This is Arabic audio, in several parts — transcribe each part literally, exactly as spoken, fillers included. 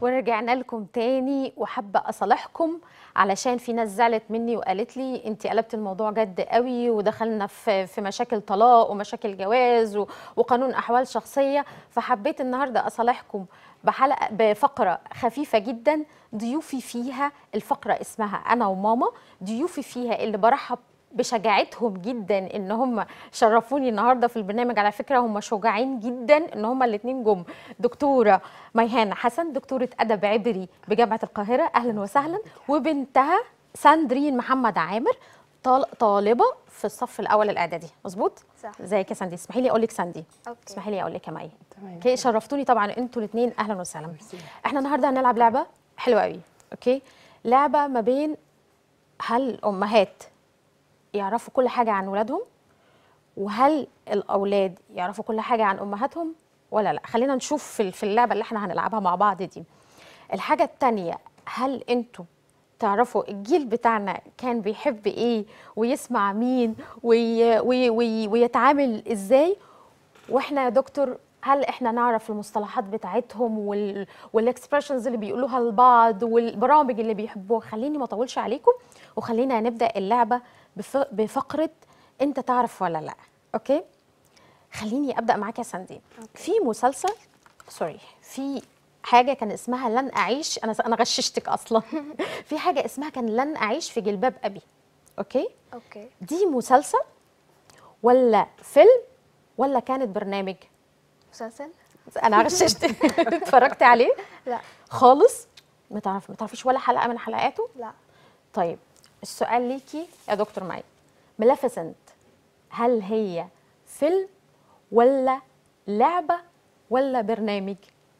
ورجعنا لكم تاني، وحابه اصالحكم علشان في ناس زعلت مني وقالت لي انت قلبت الموضوع جد قوي ودخلنا في في مشاكل طلاق ومشاكل جواز و- وقانون احوال شخصيه. فحبيت النهارده اصالحكم بحلقه بفقره خفيفه جدا ضيوفي فيها. الفقره اسمها انا وماما. ضيوفي فيها اللي برحب بشجاعتهم جدا ان هم شرفوني النهارده في البرنامج. على فكره هم شجاعين جدا ان هم الاثنين جم. دكتوره ميهان حسن، دكتوره ادب عبري بجامعه القاهره، اهلا وسهلا. وبنتها ساندرين محمد عامر، طال- طالبه في الصف الاول الاعدادي. مظبوط؟ صح. ازيك يا ساندي؟ اسمحي لي اقول لك ساندي. اوكي. اسمحي لي اقول لك يا مي. تمام. اوكي، شرفتوني طبعا انتوا الاثنين، اهلا وسهلا. احنا النهارده هنلعب لعبه حلوه قوي. اوكي، لعبه ما بين هل الامهات يعرفوا كل حاجه عن ولادهم، وهل الاولاد يعرفوا كل حاجه عن امهاتهم ولا لا. خلينا نشوف في في اللعبه اللي احنا هنلعبها مع بعض دي. الحاجه الثانيه، هل انتوا تعرفوا الجيل بتاعنا كان بيحب ايه ويسمع مين وي وي وي ويتعامل ازاي، واحنا يا دكتور هل احنا نعرف المصطلحات بتاعتهم وال والاكسبريشنز اللي بيقولوها لبعض والبرامج اللي بيحبوها. خليني ما اطولش عليكم وخلينا نبدا اللعبه بف بفقره انت تعرف ولا لا. اوكي، خليني ابدا معاك يا ساندي. في مسلسل سوري في حاجه كان اسمها لن اعيش، انا انا غششتك اصلا. في حاجه اسمها كان لن اعيش في جلباب ابي. اوكي، اوكي. دي مسلسل ولا فيلم ولا كانت برنامج؟ مسلسل. انا غششتك. اتفرجتي عليه لا. خالص؟ ما تعرف ما تعرفيش ولا حلقه من حلقاته؟ لا. طيب السؤال ليكي يا دكتور معي، ملافيسنت هل هي فيلم ولا لعبه ولا برنامج؟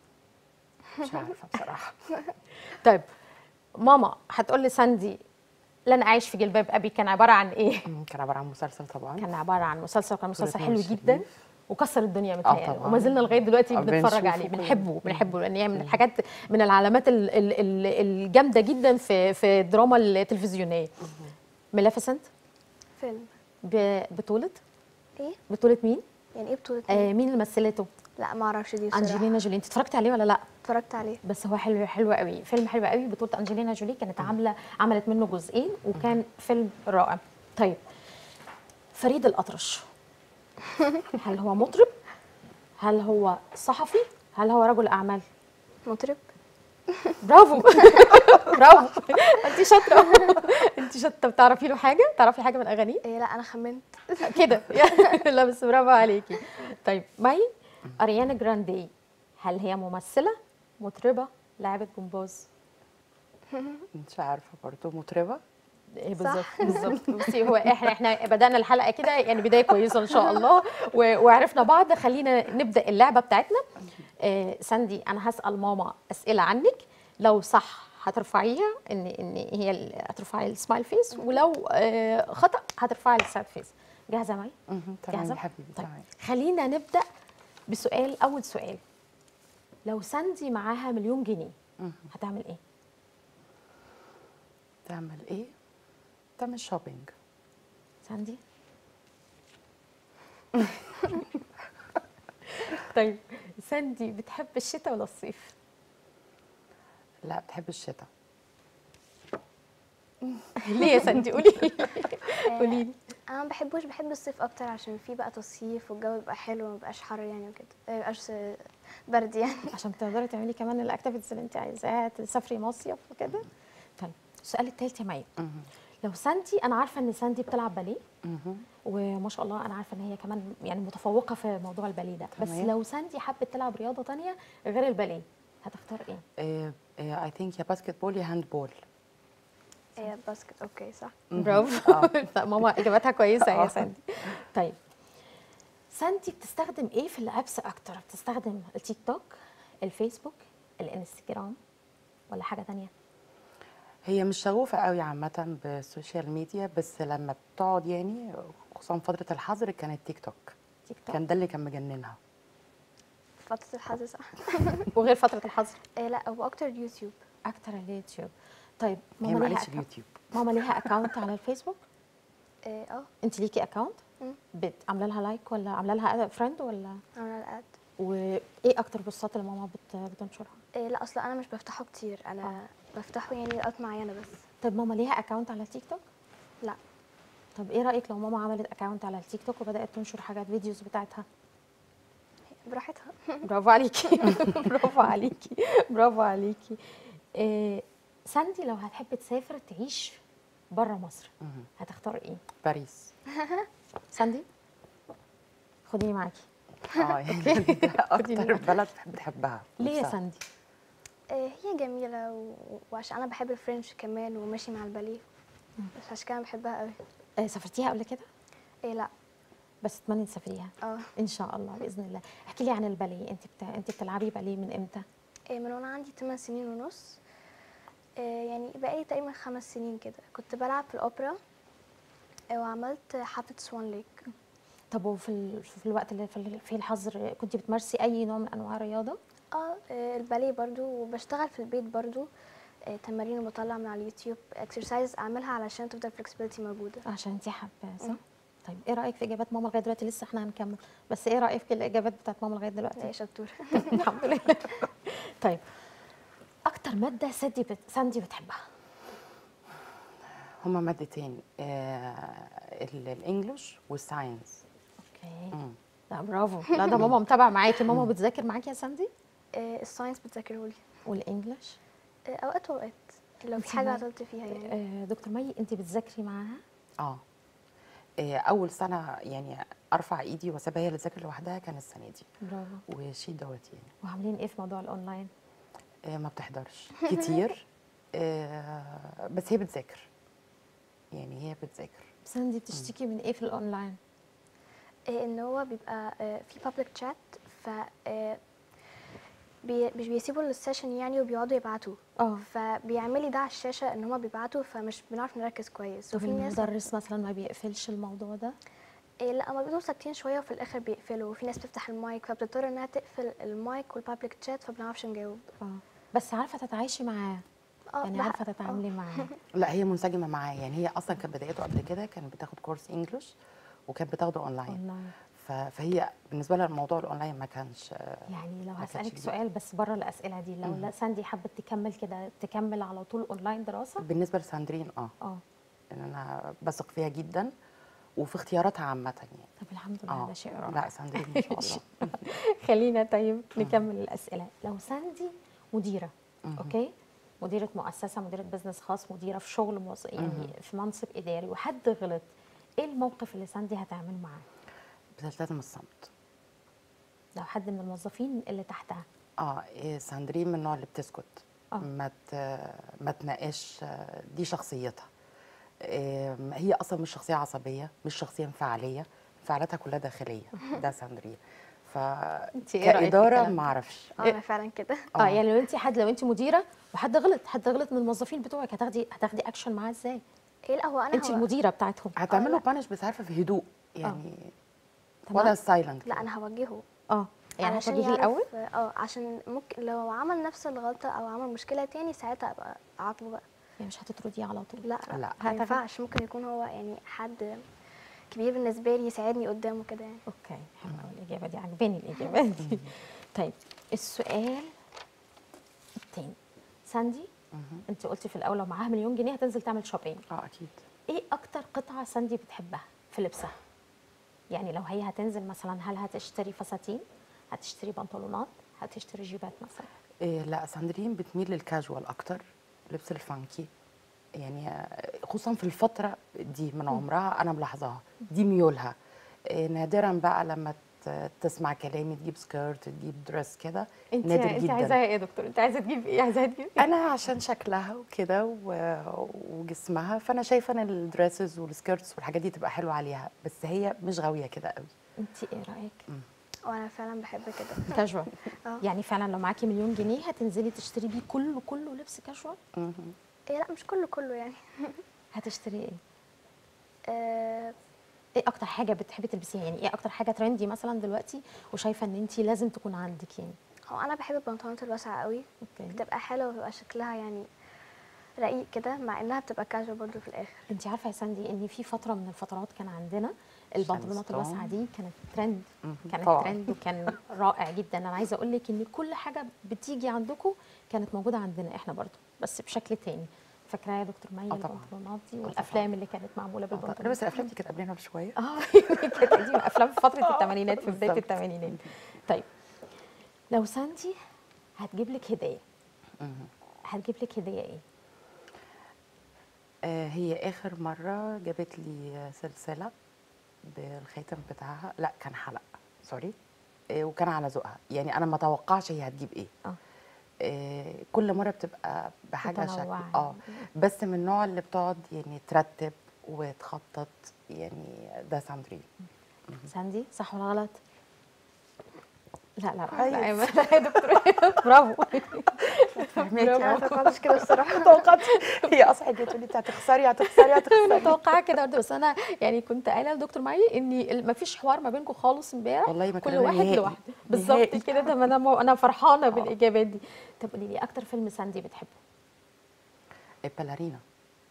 مش عارفه بصراحه. طيب ماما هتقول لي ساندي لن اعيش في جلباب ابي كان عباره عن ايه؟ مم، كان عباره عن مسلسل طبعا. كان عباره عن مسلسل، كان مسلسل بطولة حلو نور جدا الشريف. وكسر الدنيا متهيألي، طبعاً. وما زلنا لغايه دلوقتي آه، بنتفرج بنشوفه عليه، كل- بنحبه بنحبه لان هي من الحاجات، من العلامات ال- ال- ال- الجامده جدا في في الدراما التلفزيونيه. ملافيسنت فيلم. ببطوله ايه؟ بطوله مين؟ يعني ايه بطولة؟ آه مين اللي مثلته؟ لا ما اعرفش دي بصراحة. انجلينا جولي. انت اتفرجتي عليه ولا لا؟ اتفرجت عليه. بس هو حلو حلو قوي، فيلم حلو قوي. بطولة انجلينا جولي كانت عامله عملت منه جزئين وكان فيلم رائع. طيب فريد الأطرش هل هو مطرب؟ هل هو صحفي؟ هل هو رجل اعمال؟ مطرب. برافو. برافو، انت شاطره. انت شاطره. بتعرفي له حاجه؟ تعرفي حاجه من اغانيه إيه لا انا خمنت. كده؟ لا بس برافو عليكي. طيب مي، اريانا جراندي هل هي ممثله، مطربه، لاعبه جمباز؟ مش عارفه برضه. مطربه. ايه بالظبط بالظبط. بصي هو احنا احنا بدانا الحلقه كده يعني بدايه كويسه ان شاء الله و- وعرفنا بعض. خلينا نبدا اللعبه بتاعتنا. آه ساندي انا هسال ماما اسئله عنك، لو صح هترفعيها ان ان هي ال- هترفعي السمايل فيس، ولو آه خطا هترفعي الساد فيس. جاهزه معي؟ مهم. تمام جاهزه يا حبيبي. طيب تمام. خلينا نبدا بسؤال. اول سؤال، لو ساندي معاها مليون جنيه مهم. هتعمل ايه؟ تعمل ايه؟ تعمل شوبينج. ساندي؟ طيب ساندي بتحب الشتاء ولا الصيف؟ لا، بتحب الشتاء. ليه يا ساندي؟ قولي لي. قولي لي. انا ما بحبوش، بحب الصيف اكتر عشان فيه بقى تصيف والجو بيبقى حلو وما بيبقاش حر يعني وكده، ما بيبقاش برد يعني. عشان تقدري تعملي كمان الاكتيفيتيز اللي انت عايزاها، تسافري مصيف وكده. طيب السؤال الثالث يا مي، مهم. لو ساندي، انا عارفه ان ساندي بتلعب باليه مهم. وما شاء الله انا عارفه ان هي كمان يعني متفوقه في موضوع الباليه ده، بس تمام. لو ساندي حبت تلعب رياضه تانية غير الباليه هتختار ايه؟ ايه اي ثينك يا باسكت بول يا هاند بول. إيه باسكت. اوكي صح. برافو. آه. لا، ماما اجابتها كويسه يا آه. ساندي. طيب ساندي بتستخدم ايه في الابس اكتر؟ بتستخدم التيك توك، الفيسبوك، الانستجرام، ولا حاجه تانية؟ هي مش شغوفه قوي عامه بالسوشيال ميديا، بس لما بتقعد يعني خصوصا فتره الحظر كانت تيك توك. تيك توك كان ده اللي كان مجننها. فترة الحظر صح. وغير فتره الحظر إيه لا هو اكتر يوتيوب. اكتر اليوتيوب. طيب هي ماما ما ليها قالتش أكاونت- اليوتيوب. ماما ليها اكونت على الفيسبوك؟ إيه اه. انت ليكي اكونت؟ مم. عامله لها لايك ولا عامله لها فريند ولا؟ انا الاد. وايه اكتر بوستات اللي ماما بت... بتنشرها؟ إيه لا اصلا انا مش بفتحه كتير، انا آه. بفتحه يعني اوقات معينه بس. طب ماما ليها اكونت على التيك توك؟ لا. طب ايه رايك لو ماما عملت اكونت على التيك توك وبدات تنشر حاجات فيديوز بتاعتها؟ براحتها. برافو عليكي. برافو عليكي. برافو عليكي. إيه ساندي لو هتحب تسافر تعيش بره مصر مهم. هتختار ايه؟ باريس. ساندي خديني معاكي. اه يعني ده خديني اكتر معاكي. بلد بتحبها. ليه يا نفسها. ساندي؟ إيه هي جميله و... وعشان انا بحب الفرنش كمان وماشي مع الباليه، بس عشان كده أنا بحبها قوي. آه سافرتيها قبل كده؟ إيه لا. بس تتمني تسافريها اه. ان شاء الله باذن الله. احكي لي عن الباليه، انت بتا... انت بتلعبي باليه من امتى؟ إيه من وانا عندي ثمان سنين ونص. إيه يعني بقالي تقريبا خمس سنين كده كنت بلعب في الاوبرا. إيه وعملت حفله سوان ليك. طب وفي ال... في الوقت اللي في ال- فيه الحظر كنت بتمارسي اي نوع من انواع الرياضه؟ اه إيه الباليه برضو، وبشتغل في البيت برضو. إيه تمارين وبطلع من على اليوتيوب اكسرسايز اعملها علشان تفضل فلكسبيليتي موجوده. عشان انت حابه صح؟ مم. طيب ايه رايك في اجابات ماما لغايه دلوقتي؟ لسه احنا هنكمل، بس ايه رايك في الاجابات بتاعت ماما لغايه ايه دلوقتي؟ شطور. الحمد لله. طيب اكتر ماده ساندي بت... ساندي بتحبها؟ هما مادتين، آه ال- الانجليش والساينس. اوكي. مم. لا برافو، لا ده ماما متابعه معاكي. ماما بتذاكر معاكي يا ساندي؟ إيه الساينس بتذاكرهولي. والانجليش؟ إيه اوقات واوقات لو انتي في حاجه ما- عطلت فيها يعني. آه دكتور مي انت بتذاكري معاها؟ اه آه، اول سنه يعني ارفع ايدي واسيبها هي اللي تذاكر لوحدها كان السنه دي، برافو. وشي دوت يعني. وعاملين ايه في موضوع الاونلاين؟ آه، ما بتحضرش كتير. آه، بس هي بتذاكر، يعني هي بتذاكر. ساندي بتشتكي من ايه في الاونلاين؟ إيه ان هو بيبقى آه، في بابليك تشات، ف آه، بي- مش بيسيبوا السيشن يعني وبيقعدوا يبعتوا. اه. فبيعملي ده على الشاشه ان هما بيبعتوا، فمش بنعرف نركز كويس. طب وفي ناس المدرس مثلا ما بيقفلش الموضوع ده؟ إيه لا هما بيبقوا ساكتين شويه وفي الاخر بيقفلوا، وفي ناس بتفتح المايك فبتضطر انها تقفل المايك والبابليك تشات فبنعرفش نجاوب. اه بس عارفه تتعايشي معاه؟ اه يعني بح- عارفه اه تتعاملي معاه؟ لا هي منسجمه معاه، يعني هي اصلا كانت بدايته قبل كده كانت بتاخد كورس انجلش وكانت بتاخده اونلاين. اونلاين. ف- فهي بالنسبه لها الموضوع الاونلاين ما كانش. يعني لو ما كانتش هسألك جديد. سؤال بس بره الأسئلة دي، لو لا ساندي حبت تكمل كده تكمل على طول اونلاين دراسة؟ بالنسبه لساندرين اه اه. ان انا بثق فيها جدا وفي اختياراتها عامه يعني. طب الحمد لله، ده شيء رائع. لا ساندرين ما شاء الله. خلينا طيب نكمل الأسئلة. لو ساندي مديرة، مهم. اوكي، مديرة مؤسسة، مديرة بزنس خاص، مديرة في شغل موظ... يعني في منصب إداري وحد غلط، ايه الموقف اللي ساندي هتعمل معاه؟ بتلتزم الصمت. لو حد من الموظفين اللي تحتها؟ اه إيه، ساندرين من النوع اللي بتسكت. آه. ما ت- ما تناقش، آه، دي شخصيتها. إيه، هي اصلا مش شخصيه عصبيه، مش شخصيه انفعاليه، انفعالاتها كلها داخليه. ده ساندرين. ف انت ايه رأيك في كاداره الكلام ما ده؟ اعرفش. اه انا فعلا كده. اه يعني لو انت حد لو انت مديره وحد غلط، حد غلط من الموظفين بتوعك، هتاخدي هتاخدي اكشن معاه ازاي؟ ايه لا هو انا انت هو المديره بتاعتهم. هتعمله لا. بانش بس عارفه في هدوء يعني. تمام. وضع سايلنت. لا انا هوجهه اه يعني علشان هتواجهيه يعرف. الاول؟ اه عشان ممكن لو عمل نفس الغلطه او عمل مشكله تاني ساعتها ابقى اعاقبه بقى. يعني مش هتطرديه على طول؟ لا لا. لا ما ينفعش، ممكن يكون هو يعني حد كبير بالنسبه لي يساعدني قدامه كده يعني. اوكي حلوه قوي الاجابه دي، عجباني الاجابه دي. طيب السؤال التاني، ساندي مهم. انت قلتي في الاول لو معاها مليون جنيه هتنزل تعمل شوبينج، اه اكيد. ايه اكتر قطعه ساندي بتحبها في لبسها؟ يعني لو هي هتنزل مثلا، هل هتشتري فساتين، هتشتري بنطلونات، هتشتري جيبات مثلا؟ إيه لا ساندرين بتميل للكاجوال اكتر، لبس الفانكي يعني، آه، خصوصا في الفتره دي من عمرها انا ملاحظاها دي ميولها. إيه نادرا بقى لما ت- تسمع كلامي تجيب سكيرت تجيب دريس كده، انت نادر انت جدا. عايزاها ايه يا دكتور؟ انت عايزه تجيب ايه؟ عايزاها تجيب ايه؟ انا عشان شكلها وكده و- وجسمها، فانا شايفه ان الدريسز والسكيرتس والحاجات دي تبقى حلوه عليها، بس هي مش غاويه كده قوي. انت ايه رايك؟ وانا فعلا بحب كده. كاجوال. اه. يعني فعلا لو معاكي مليون جنيه هتنزلي تشتري بيه كله كله لبس كاجوال؟ مهم. ايه لا مش كله كله يعني. هتشتري ايه؟ آه ايه اكتر حاجه بتحبي تلبسيها؟ يعني ايه اكتر حاجه ترندي مثلا دلوقتي وشايفه ان انت لازم تكون عندك يعني؟ هو انا بحب البنطلونات الواسعه قوي، اوكي. بتبقى حلوه وبيبقى شكلها يعني رقيق كده، مع انها بتبقى كاجوال برضو في الاخر. انت عارفه يا ساندي ان في فتره من الفترات كان عندنا البنطلونات شانستون. الواسعه دي كانت ترند، مم. كانت طبعاً. ترند وكان رائع جدا. انا عايزه اقول لك ان كل حاجه بتيجي عندكم كانت موجوده عندنا احنا برضو، بس بشكل تاني. فاكراها يا دكتور مي آه طبعاً. البنطلونات دي طبعاً. والافلام اللي كانت معموله آه طبعاً. لا بالبنطلونات؟ بس الافلام دي كانت قبلنا بشويه. اه كانت قديمه، افلام في فتره الثمانينات، في بدايه بالظبط. الثمانينات. طيب لو ساندي هتجيب لك هديه، هتجيب لك هديه ايه؟ آه، هي اخر مره جابت لي سلسله بالخاتم بتاعها، لا كان حلق، سوري. آه، وكان على ذوقها، يعني انا ما توقعش هي هتجيب ايه. اه آه، كل مره بتبقى بحاجه شكل متنوعة. اه بس من النوع اللي بتقعد يعني ترتب وتخطط، يعني ده ساندرين. ساندي صح ولا غلط؟ لا لا لا كويس. لا يا دكتور برافو. فهماكي انا اهو. ما توقعتش كده الصراحه. توقعت. هي اصلا حاجه تقول لي انت هتخسري هتخسري هتخسري. متوقعه كده برضه، بس انا يعني كنت قايله لدكتور معي ان ما فيش حوار ما بينكم خالص امبارح، والله ما كل كان واحد نهائي. لوحده بالظبط نهائي. كده. طب انا مو- انا فرحانه بالاجابات دي. طب قولي لي اكتر فيلم ساندي بتحبه؟ الباليرينا.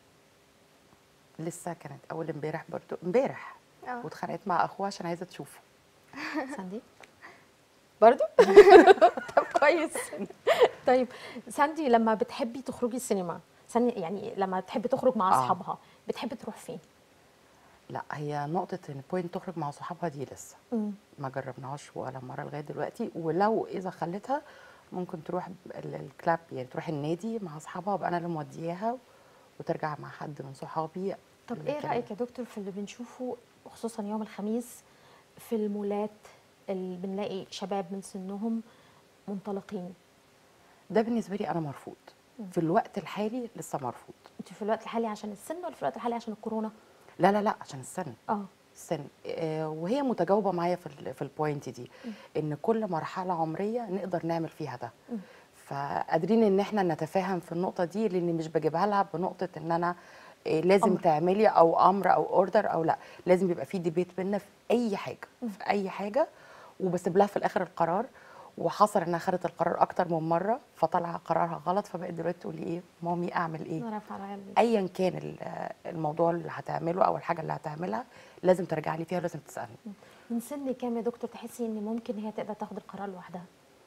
لسه كانت اول امبارح برضو امبارح اه واتخانقت مع اخوها عشان عايزه تشوفه. ساندي برضو طب كويس. طيب ساندي لما بتحبي تخرجي السينما، ساندي يعني لما تحبي تخرج مع آه. اصحابها بتحبي تروح فين؟ لا هي نقطه ان بوينت تخرج مع صحابها دي لسه مم. ما جربناهاش ولا مره لغايه دلوقتي، ولو اذا خلتها ممكن تروح ال- الكلاب، يعني تروح النادي مع اصحابها وابقى انا اللي مودياها وترجع مع حد من صحابي. طب ايه لكن رايك يا دكتور في اللي بنشوفه خصوصا يوم الخميس في المولات، اللي بنلاقي شباب من سنهم منطلقين؟ ده بالنسبه لي انا مرفوض. في الوقت الحالي لسه مرفوض. انت في الوقت الحالي عشان السن ولا في الوقت الحالي عشان الكورونا؟ لا لا لا عشان السن. اه السن آه، وهي متجاوبه معايا في ال- في البوينت دي، ان كل مرحله عمريه نقدر نعمل فيها ده. فقادرين ان احنا نتفاهم في النقطه دي، لان مش بجيبها لها بنقطه ان انا آه، لازم أمر. تعملي او امر او اوردر او لا، لازم يبقى في ديبيت بينا في اي حاجه في اي حاجه، وبسيب لها في الاخر القرار. وحصل انها خدت القرار اكتر من مره فطلع قرارها غلط، فبقت دلوقتي تقول لي ايه مامي اعمل ايه. انا رافعه على قلبي. ايا كان ال- الموضوع اللي هتعمله او الحاجه اللي هتعملها لازم ترجع لي فيها ولازم تسالني. من سن كام يا دكتور تحسي ان ممكن هي تقدر تاخد القرار لوحدها؟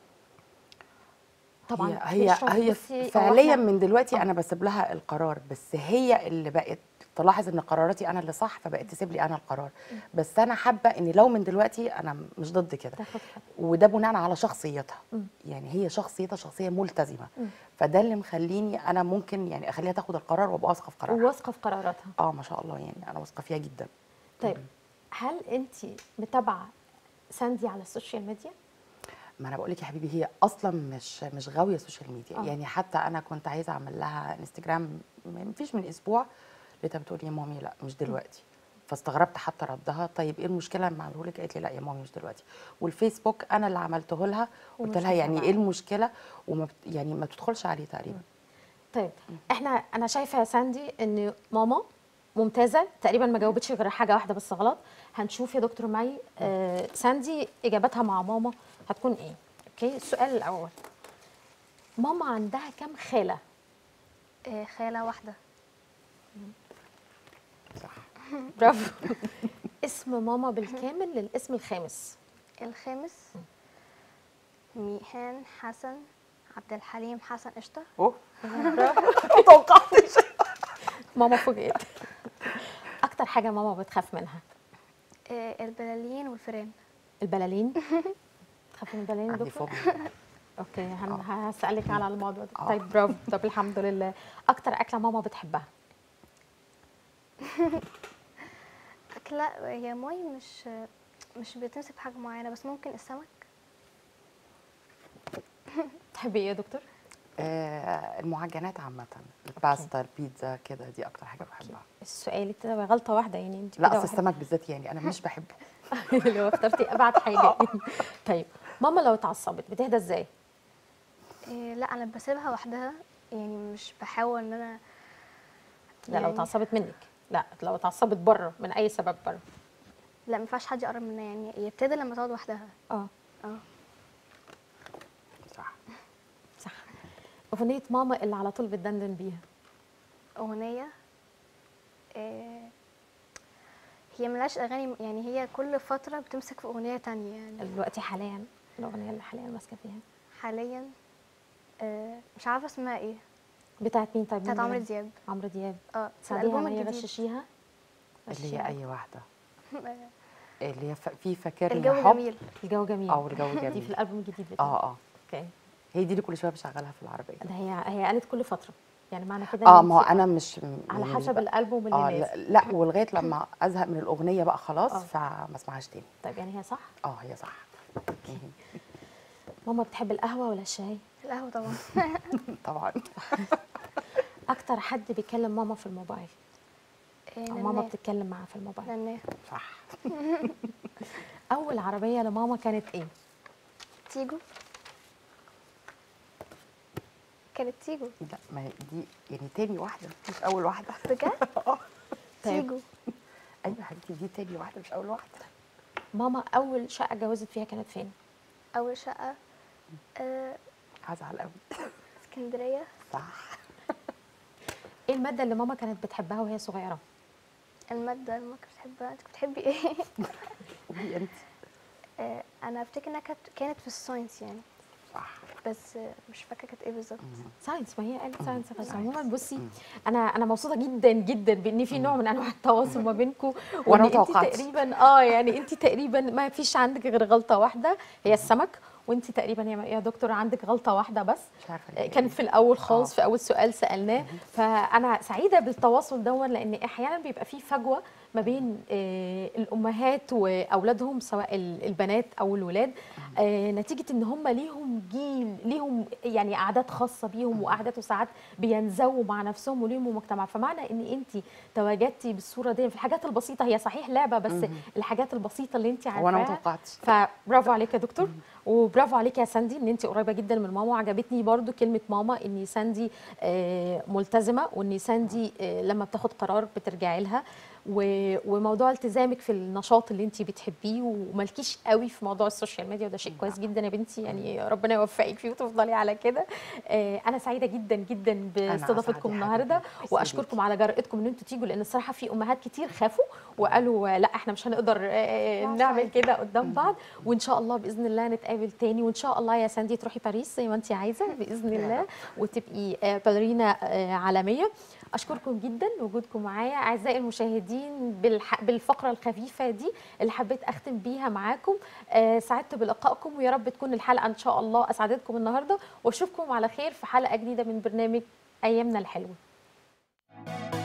طبعا هي هي, بنشوف- هي بصي، هو فعليا إحنا- من دلوقتي آه. انا بسيب لها القرار، بس هي اللي بقت تلاحظ ان قراراتي انا اللي صح فبقت تسيب لي انا القرار. بس انا حابه ان لو من دلوقتي انا مش ضد كده، تاخد خطوة. وده بناء على شخصيتها. يعني هي شخصيتها شخصيه ملتزمه، فده اللي مخليني انا ممكن يعني اخليها تاخد القرار وابقى واثقه في قرارها. وواثقه في قراراتها. اه ما شاء الله، يعني انا واثقه فيها جدا. طيب هل انت متابعه ساندي على السوشيال ميديا؟ ما انا بقول لك يا حبيبي هي اصلا مش مش غاويه السوشيال ميديا. آه. يعني حتى انا كنت عايزه اعمل لها انستجرام ما فيش من اسبوع، لقيتها بتقول لي يا مامي لا مش دلوقتي. فاستغربت حتى ردها، طيب ايه المشكله لما اعمله لك؟ قالت لي لا يا مامي مش دلوقتي. والفيسبوك انا اللي عملته لها، قلت ومش لها يعني متابعة. ايه المشكله، وما بت- يعني ما تدخلش عليه تقريبا. طيب احنا انا شايفه يا ساندي ان ماما ممتازه، تقريبا ما جاوبتش غير حاجه واحده بس غلط. هنشوف يا دكتور مي آه ساندي اجابتها مع ماما هتكون ايه. اوكي السؤال الاول، ماما عندها كام خاله؟ آه، خالة واحدة. صح. برافو. اسم ماما بالكامل للاسم الخامس. الخامس ميهان حسن عبد الحليم حسن قشطة. اوه ما توقعتش. ماما فوجئت. اكتر حاجه ماما بتخاف منها؟ آه، البلالين والفيران. البلالين. تخافي من البلالين يا عندي دكتور؟ فوبيا. اوكي هن... هسالك على الموضوع ده. آه. طيب برافو. طب الحمد لله. اكتر اكله ماما بتحبها؟ أكلة هي ماي مش مش بتمسك بحاجة معينة، بس ممكن السمك. تحبي ايه يا دكتور؟ آه المعجنات عامه، الباستا البيتزا كده، دي اكتر حاجه بحبها. السؤال كده غلطه واحده يعني انت لا كده اصل واحد. السمك بالذات يعني انا مش بحبه. لو اخترتي ابعد حاجه. طيب ماما لو اتعصبت بتهدى ازاي؟ إيه لا، انا بسيبها وحدها، يعني مش بحاول ان انا لا لو يعني- اتعصبت منك، لا لو اتعصبت بره من اي سبب بره. لا، ما ينفعش حد يقرب منها، يعني هي ابتدى لما تقعد وحدها. اه اه صح. صح. اغنيه ماما اللي على طول بتدندن بيها؟ اغنيه إيه هي ملهاش اغاني، يعني هي كل فتره بتمسك في اغنيه تانية يعني. دلوقتي حاليا الاغنيه اللي حاليا ماسكه فيها حاليا آه مش عارفه اسمها ايه. بتاعت مين؟ طيب بتاعت مين عمرو اللي- دياب. عمرو دياب. اه في ساعديها الالبوم معايا، الجديد. غششيها. اللي غششيها. هي اي واحده، اللي هي ف- في فاكرني الجو حب. جميل. الجو جميل. اه والجو دي في جميل. الالبوم الجديد بتاعها. اه اه اوكي. هي دي اللي كل شويه بشغلها في العربيه. ده هي هي قالت كل فتره، يعني معنى كده اه إن ما هو أنتي انا مش على يعني مش حسب بقى- الالبوم اللي اه نازل. لا, لا ولغايه لما ازهق من الاغنيه بقى خلاص آه. فما اسمعهاش تاني. طيب يعني هي صح؟ اه هي صح. مهم. ماما بتحب القهوه ولا الشاي؟ القهوه طبعا. طبعا. اكتر حد بيكلم ماما في الموبايل إيه، او ماما نناه. بتتكلم معاه في الموبايل؟ نناه. صح. اول عربيه لماما كانت ايه؟ تيجو. كانت تيجو لا ما هي دي يعني تاني واحده مش اول واحده. بجد. اه طيب. تيجو. ايوه يا حبيبتي دي تاني واحده مش اول واحده. ماما اول شقه اتجوزت فيها كانت فين؟ اول شقه آه هزعل قوي. اسكندريه. صح. ايه الماده اللي ماما كانت بتحبها وهي صغيره؟ الماده اللي ما كنت بتحبها، انت كنت بتحبي ايه؟ قولي انت. آه انا افتكر انها كانت كانت في الساينس يعني، صح. بس آه مش فاكره كانت ايه بالظبط. ساينس، ما هي قالت ساينس. بس ساينس. عموما بصي، مم. انا انا مبسوطه جدا جدا بان في نوع من انواع التواصل ما بينكم، وأنا وان انت متوقعتش. تقريبا اه يعني انت تقريبا ما فيش عندك غير غلطه واحده هي السمك، وانت تقريبا يا يا دكتور عندك غلطه واحده بس مش عارفه آه، ليه. كانت في الاول خالص آه. في اول سؤال سالناه. فانا سعيده بالتواصل دون، لان احيانا بيبقى في فجوه ما بين آه، الامهات واولادهم سواء ال- البنات او الولاد، آه، نتيجه ان هم ليهم جيل، ليهم يعني عادات خاصه بيهم وعادات وساعات بينزووا مع نفسهم وليهم مجتمع. فمعنى ان انت تواجدتي بالصوره دي في الحاجات البسيطه، هي صحيح لعبه بس الحاجات البسيطه اللي انت هو انا عارفاها. متوقعتش. فبرافو عليك يا دكتور، وبرافو عليك يا ساندي ان انت قريبه جدا من ماما. وعجبتني برضو كلمه ماما، ان ساندي آه، ملتزمه، وان ساندي آه، لما بتاخد قرار بترجعي لها، و- وموضوع التزامك في النشاط اللي انت بتحبيه ومالكيش قوي في موضوع السوشيال ميديا، وده شيء كويس جدا يا بنتي، يعني ربنا يوفقك فيه وتفضلي على كده. آه، انا سعيده جدا جدا باستضافتكم أسعد يا النهارده، حبيبي. ميرسي واشكركم ليكي. على جرأتكم ان انتوا تيجوا، لان الصراحه في امهات كتير خافوا وقالوا آه، لا احنا مش هنقدر آه، لا، نعمل صحيح. كده قدام بعض. وان شاء الله باذن الله نتقابل تاني، وان شاء الله يا ساندي تروحي باريس زي ما انت عايزه باذن يا الله، رب. وتبقي آه، باليرينا آه، عالميه. اشكركم جدا لوجودكم معايا اعزائي المشاهدين بالح... بالفقره الخفيفه دي اللي حبيت اختم بيها معاكم. آه، سعدت بلقائكم، ويا رب تكون الحلقه ان شاء الله اسعدتكم النهارده، واشوفكم على خير في حلقه جديده من برنامج ايامنا الحلوه.